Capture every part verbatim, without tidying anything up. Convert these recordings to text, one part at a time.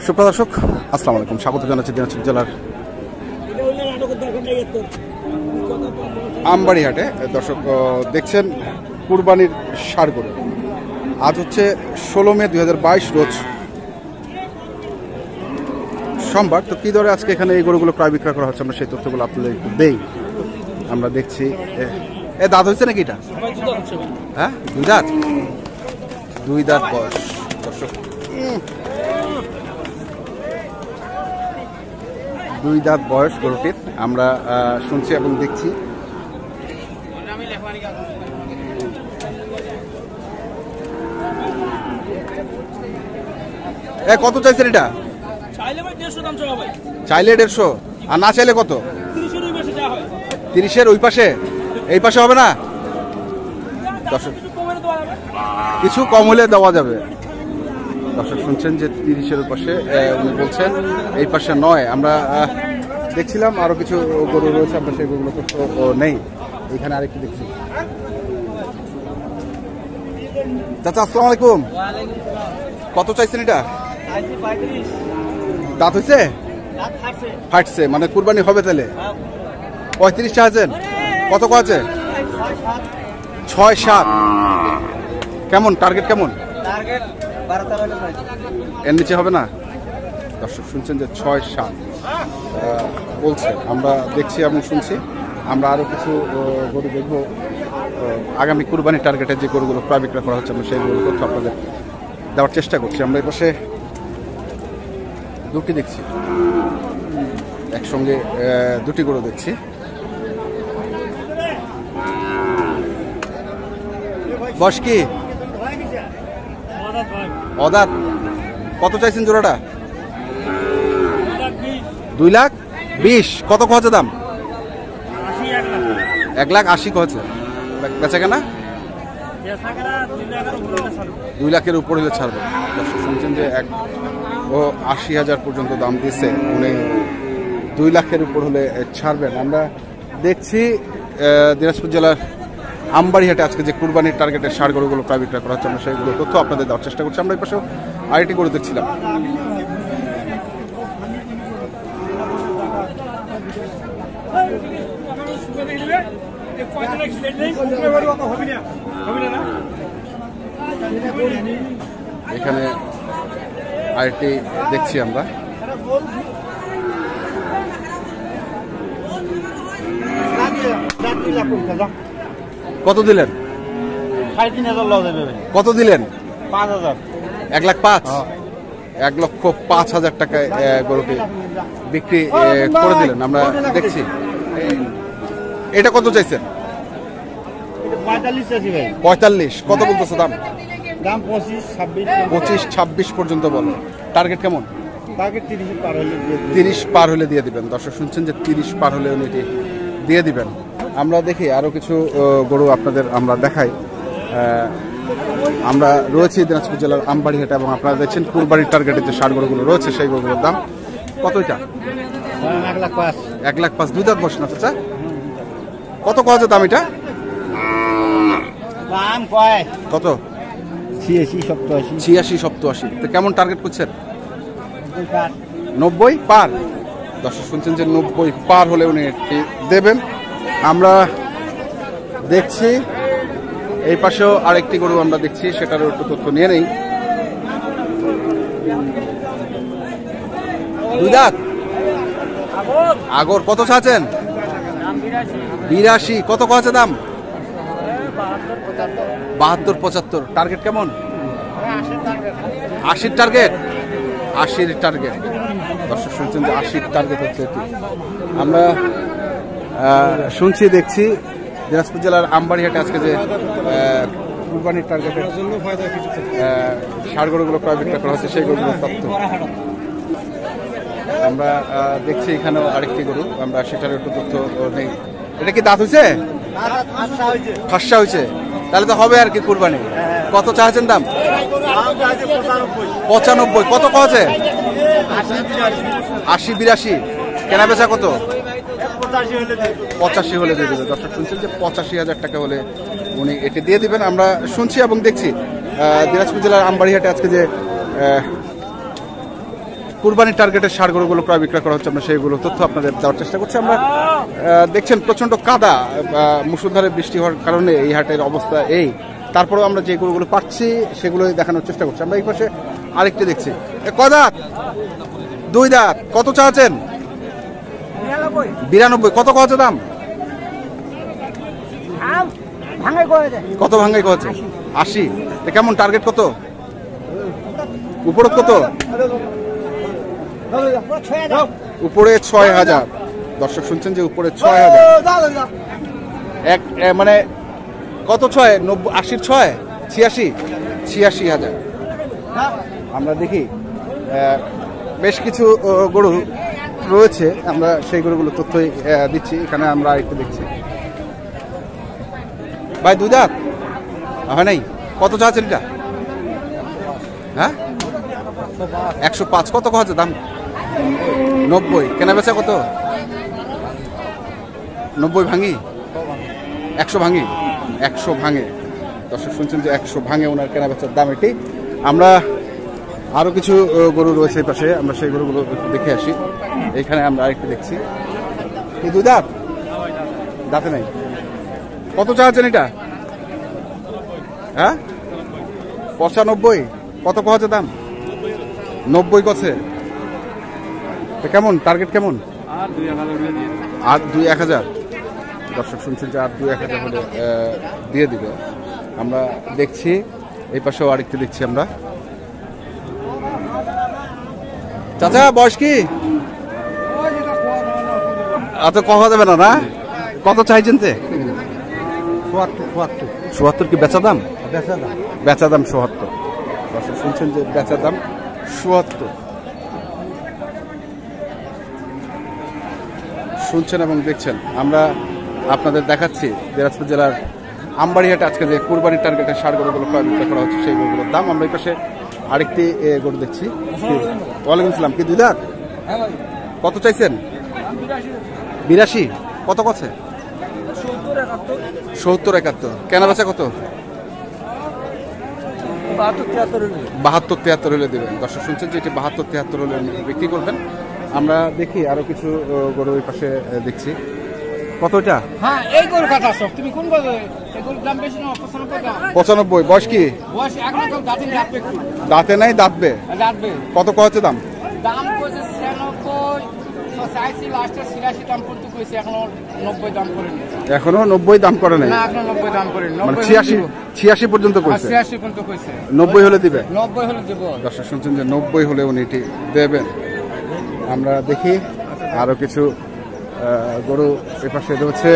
সুপ্রিয় দর্শক আসসালামু আলাইকুম, স্বাগত জানাচ্ছি দিনাজপুর জেলার আমবাড়ি হাটে। দর্শক দেখছেন কুরবানির ষাঁড় গরু। আজ হচ্ছে ষোলো মে দুই হাজার বাইশ রোজ সোমবার। তো কী দরে আজকে এখানে এই গরুগুলো প্রায় বিক্রয় করা হচ্ছে আমরা সেই তথ্যগুলো আপনাদের একটু দেই। আমরা দেখছি এ দাঁত হচ্ছে নাকি এটা? হ্যাঁ, দুই দাঁত দুই দাঁত বয়স। দর্শক দুই দাঁত বয়স গরুটির আমরা শুনছি এবং দেখছি। এ কত চাইছেন এটা? চাইলে দেড়শো, আর না চাইলে কত? তিরিশের ওই পাশে, এই পাশে হবে না? দর্শক কিছু কম হলে দেওয়া যাবে। দর্শক শুনছেন যে তিরিশের পাশে উনি বলছেন, এই পাশে নয়। আমরা দেখছিলাম আরো কিছু গরু রয়েছে, আমরা সেই গরুগুলো তো নেই। এখানে আরেকটু দেখছি। চাচা আসসালামু আলাইকুম, কত চাইছেন এটা? দাঁত হয়েছে? ফাটছে মানে কুরবানি হবে তাহলে? পঁয়ত্রিশ চাইছেন, কত আছে? ছয় সাত। কেমন টার্গেট? কেমন এর নিচে হবে না? দর্শক শুনছেন যে ছয় সাত বলছে। আমরা দেখছি এবং শুনছি। আমরা আরো কিছু গরু দেখবো আগামী কুরবানি টার্গেটে যে গরুগুলো প্রায় বিক্রয় করা হচ্ছে, আমরা সেই গরু তথ্য আপনাদের দেওয়ার চেষ্টা করছি। আমরা এই পাশে দুটি দেখছি, একসঙ্গে দুটি গরু দেখছি। বয়স কি? অদাত। কত চাইছেন জোড়াটা? দুই লাখ বিশ। কত কছে দাম? এক লাখ আশি কছে। বেচা কেনা দুই লাখের উপর হলে ছাড়বে। দর্শক শুনছেন যে এক ও আশি হাজার পর্যন্ত দাম দিচ্ছে, উনি দুই লাখের উপর হলে ছাড়বেন। আমরা দেখছি দিনাজপুর জেলার আমবাড়ি হাটে আজকে যে কুরবানির টার্গেটের ষাঁড় গরুগুলো প্রায় বিক্রয় করা হচ্ছে, আমরা সেইগুলো তথ্য আপনাদের দেওয়ার চেষ্টা করছি। আমরা এই পাশেও আরেকটি গরু দেখছিলাম। এখানে আরেকটি দেখছি আমরা। কত দিলেন? কত দিলেন? পাঁচ হাজার। এক লাখ পাঁচ। এক লক্ষ পাঁচ হাজার টাকায় গরুটি বিক্রি করে দিলেন। আমরা দেখছি। এটা কত চাইছেন? পঁয়তাল্লিশ। কত বলতেছে দাম? দাম পঁচিশ ছাব্বিশ। পঁচিশ ছাব্বিশ পর্যন্ত বলে। টার্গেট কেমন? টার্গেট তিরিশ পার হলে তিরিশ পার হলে দিয়ে দিবেন। দর্শক শুনছেন যে তিরিশ পার হলে উনি এটি দিয়ে দিবেন। আমরা দেখি আরো কিছু গরু আপনাদের আমরা দেখাই। আমরা রয়েছি দিনাজপুর জেলার আমবাড়ি হাটে এবং আপনারা দেখছেন কুরবানির টার্গেটের যে ষাঁড় গরুগুলো রয়েছে সেই গরুগুলোর দাম কত? এটা এক লাখ পাঁচ। এক লাখ পাঁচ। দুই দাঁত বসে না চাচা? কত কত দাম এটা? কত? ছিয়াশি সপ্তাশি। ছিয়াশি সপ্তাশি। তো কেমন টার্গেট করছেন? নব্বই পার। দর্শক শুনছেন যে নব্বই পার হলে উনি দেবেন। আমরা দেখছি এই পাশেও আরেকটি গরু আমরা দেখছি, সেটারও একটু তথ্য নিয়ে নেই। দুই দাঁত আগর। কত চাচ্ছেন? বিরাশি। কত আছে দাম? বাহাত্তর পঁচাত্তর। টার্গেট কেমন? আশির টার্গেট। আশির টার্গেট। দর্শক শুনছেন যে আশির টার্গেট হচ্ছে এটি। আমরা শুনছি দেখছি দিনাজপুর জেলার আমবাড়ি হাটে আজকে যে কুরবানির টার্গেটের ষাঁড় গরুগুলো প্রায় বিক্রয় করা হচ্ছে সেই গরুগুলোর তথ্য আমরা দেখছি। এখানেও আরেকটি গরু, আমরা সেটার একটু তথ্য নেই। এটা কি দাঁত হয়েছে? ফাঁসা হয়েছে, তাহলে তো হবে আর কি কুরবানি। কত চাইছেন দাম? পঁচানব্বই। কত কছে? আশি বিরাশি। কেনা বেচা কত? পঁচাশি হলে দিয়ে দেবে। দর্শক শুনছেন যে পঁচাশি হাজার টাকা হলে উনি এটি দিয়ে দিবেন। আমরা শুনছি এবং দেখছি দিনাজপুর জেলার আমবাড়ি হাটে আজকে যে কুরবানির টার্গেটের ষাঁড় গরুগুলো ক্রয় বিক্রয় করা হচ্ছে, আমরা সেইগুলো তথ্য আপনাদের দেওয়ার চেষ্টা করছি। আমরা দেখছেন প্রচন্ড কাদা, মুষলধারে বৃষ্টি হওয়ার কারণে এই হাটের অবস্থা এই, তারপরেও আমরা যে গরুগুলো পাচ্ছি সেগুলোই দেখানোর চেষ্টা করছি। আমরা এই পাশে আরেকটি দেখছি, কয় দাঁত? দুই দাঁত। কত চাচ্ছেন? বিরানব্বই। কত কত দাম? কত ভাঙ্গাই কছে? আশি। কেমন টার্গেট কত? উপরে কত? উপরে ছয় হাজার। দর্শক শুনছেন যে উপরে ছয় হাজার। এক মানে কত ছয়? নব্বই, আশির ছয়, ছিয়াশি, ছিয়াশি হাজার। আমরা দেখি বেশ কিছু গরু রয়েছে, আমরা সেই গরুগুলো তথ্যই দিচ্ছি। এখানে আমরা একটু দেখছি। ভাই দুই দাঁত হয় নাই? কত চাচ্ছেন এটা? হ্যাঁ, একশো পাঁচ। কত হচ্ছে দাম? নব্বই। কেনা বেচা কত? নব্বই ভাঙি, একশো ভাঙি, একশো ভাঙে। দর্শক শুনছেন যে একশো ভাঙে ওনার কেনা বেচার দাম এটি। আমরা আরো কিছু গরু রয়েছে এই পাশে, আমরা সেই গরুগুলো দেখে আসি। এইখানে আমরা আরেকটু দেখছি। এই দুই দাঁত? দাঁতে নাই। কত চাচ্ছেন এটা? হ্যাঁ, পঁচানব্বই। কত কছে দাম? নব্বই কছে। কেমন টার্গেট কেমন? আর দুই এক হাজার। দর্শক শুনছেন যে আর দুই এক হাজার হলে দিয়ে দিবে। আমরা দেখছি এই পাশেও আরেকটু দেখছি আমরা। চাচা বয়স কি? আচ্ছা, কথা যাবে না না? কত চাইছেন? চুয়াত্তর। কি বেচা দাম? বেচা দাম চুয়াত্তর। দর্শক শুনছেন যে বেচা দাম চুয়াত্তর। শুনছেন এবং দেখছেন। আমরা আপনাদের দেখাচ্ছি দিনাজপুর জেলার আমবাড়িহাটে আজকে যে কুরবানির টার্গেটের ষাঁড় গরুগুলো ক্রয় বিক্রয় করা হচ্ছে সেই গরুগুলোর দাম। আমরা এই পাশে আরেকটি গরু দেখছি। ওয়ালাইকুম আসসালাম। কি দুই দাঁত? কত চাইছেন? বিরাশি। কত কছে? সত্তর একাত্তর। কেনা বেচা কত? বাহাত্তর তিয়াত্তর হলে দেবেন। দর্শক শুনছেন যে এটি বাহাত্তর তিয়াত্তর হলে বিক্রি করবেন। আমরা দেখি আরো কিছু গরু ওই পাশে দেখছি। কত এটা? পঁচানব্বই। বয়স কি? দাঁতে নাই, দাঁতবে। কত কছে দাম? এখনো নব্বই দাম করে নাই, মানে ছিয়াশি ছিয়াশি পর্যন্ত কইছে। নব্বই হলে দিবে। দর্শক শুনছেন যে নব্বই হলে উনি এটি দেবেন। আমরা দেখি আরো কিছু গরু এপাশে রয়েছে।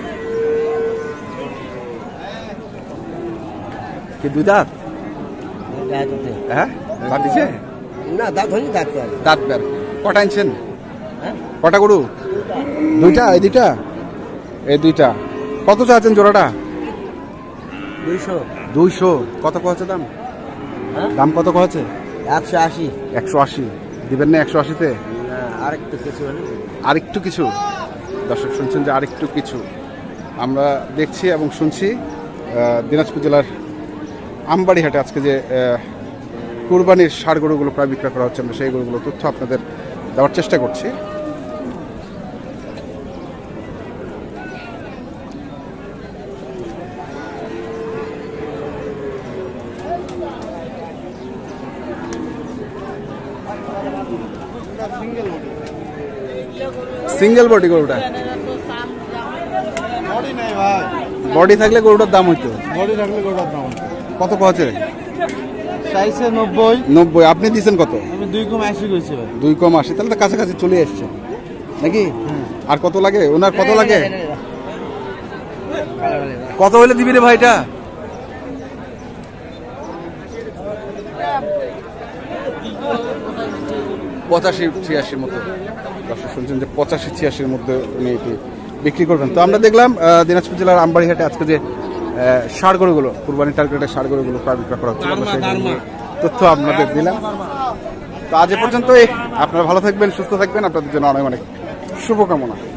কি দুই দাঁত? হ্যাঁ, দাঁত দিছে না? দাঁত হয়নি, দাঁত দাঁত বের। কটা আনছেন? কটা গরু? দুইটা। এই দুইটা? এই দুইটা। কত চাচ্ছেন জোড়াটা? দুইশো। দুইশো। কত কছে দাম? দাম কত কছে? একশো আশি। একশো আশি দিবেন না? একশো আশিতে আরেকটু কিছু, আরেকটু কিছু। দর্শক শুনছেন যে আরেকটু কিছু। আমরা দেখছি এবং শুনছি দিনাজপুর জেলার আমবাড়িহাটে আজকে যে কুরবানির ষাঁড় গরুগুলো প্রায় বিক্রয় করা হচ্ছে, আমরা সেই গরুগুলো তথ্য আপনাদের দেওয়ার চেষ্টা করছি। সিঙ্গেল বডি গরুটা? বডি থাকলে গরুটার দাম হইতো। বডি থাকলে গরুটার দাম কত কছে? চাইছে নব্বই। নব্বই। আপনি দিচ্ছেন কত? আমি দুই কম আশি কইছি। দুই কম আশি। তাহলে তো কাছাকাছি চলে আসছে নাকি? আর কত লাগে ওনার? কত লাগে? কত হলে দিবি রে ভাইটা? পঁচাশি ছিয়াশির মতো। দর্শক শুনছেন যে পঁচাশি ছিয়াশির মধ্যে উনি এটি বিক্রি করবেন। তো আমরা দেখলাম দিনাজপুর জেলার আমবাড়িহাটে আজকে যে ষাঁড় গরুগুলো কুরবানি টার্গেটের ষাঁড় গরুগুলো প্রায় বিক্রয় করা হচ্ছে, তথ্য আপনাদের দিলাম। তো আজ এ পর্যন্তই। আপনারা ভালো থাকবেন, সুস্থ থাকবেন। আপনাদের জন্য অনেক অনেক শুভকামনা।